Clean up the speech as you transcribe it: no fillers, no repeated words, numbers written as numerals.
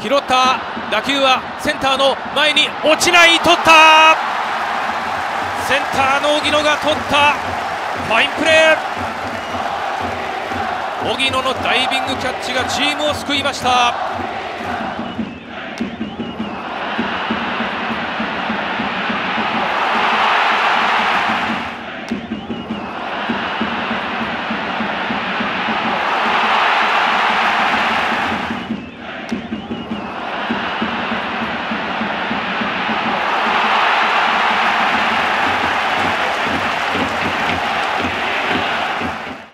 拾った打球はセンターの前に落ちない。取った。センターの荻野が取った。ファインプレー。荻野のダイビングキャッチがチームを救いました。